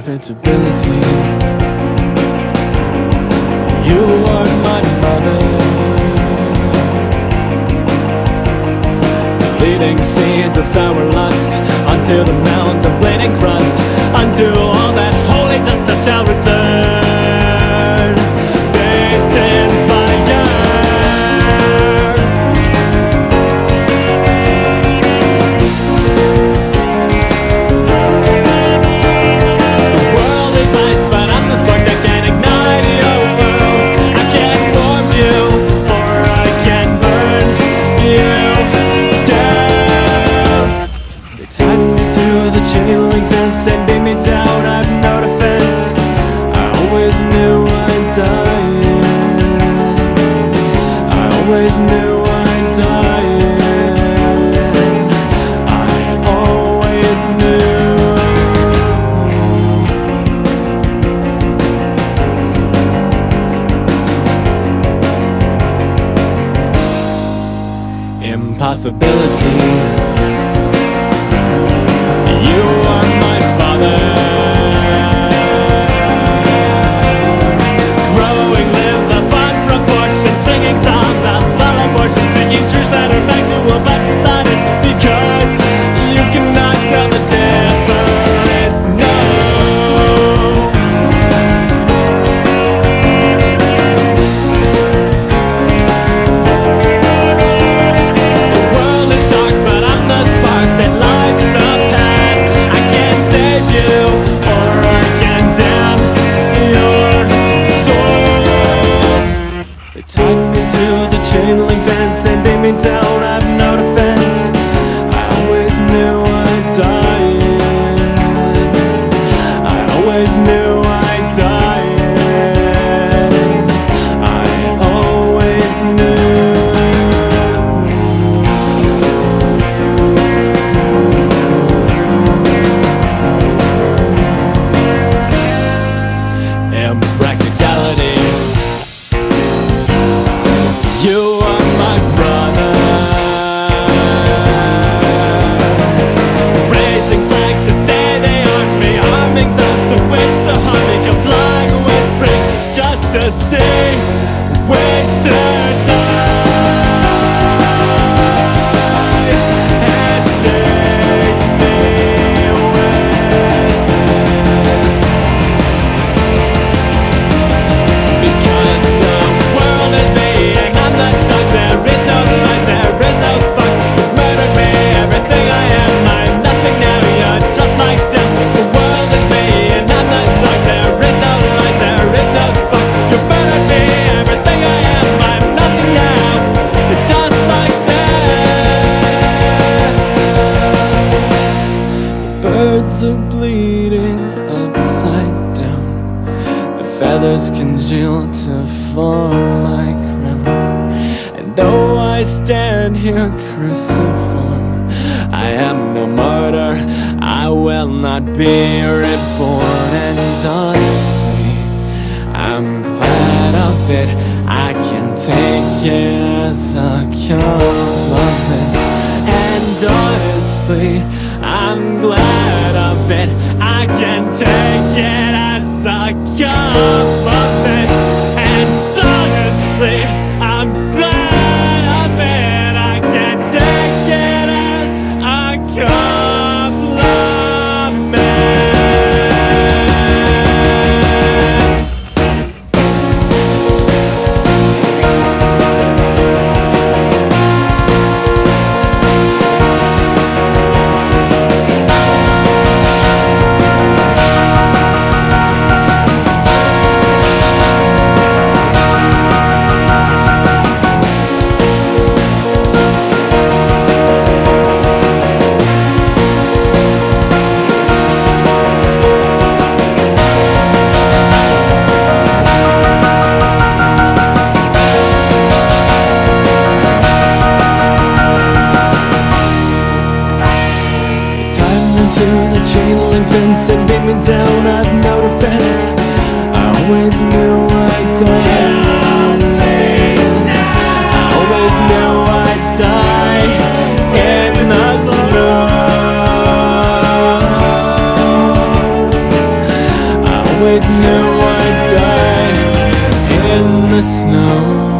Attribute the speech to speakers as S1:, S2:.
S1: inevitability. You are my mother, leading seeds of sour lust unto the mounds of bleeding crust, unto all that holy dust I shall return, bathed in fire. The world is ice, but I'm the spark that can ignite your world. I can warm you, or I can burn you down. They tied me to the chain link fence and beat me down, I've no defense. I always knew I'd die. I always knew I'd die. I always knew. Impossibility. You are my father, growing limbs of unproportioned, singing songs of all abortion, speaking truths that are factual but dishonest, because you cannot tell the difference. No. The world is dark, but I'm the spark that lights the path. I can save you, or I can damn your soul. They tied me to the chain link fence and beat me down, I've no defense. I always knew I'd die. I always knew I'd die. I always knew. Impracticality. You are my brother, raising flags to stay the army, arming those who wish to harm me, complying, whispering just to see winter die and take me with it. Because the world is me and I'm the dark, there is no light, there is no spark. You murdered me, everything I am, I'm nothing now, you're just like them. The world is me and I'm the dark, there is no light, there is no spark. You murdered me, everything I am, I'm nothing now, you're just like them. Birds are bleeding upside down, the feathers congeal to form my crown. And though I stand here cruciform, I am no martyr, I will not be reborn. And honestly, I'm glad of it, I can take it as a compliment. And honestly, I'm glad of it, I can take it as a compliment. And honestly, I'm glad of it, I can take it as a compliment. always knew I'd die in the snow.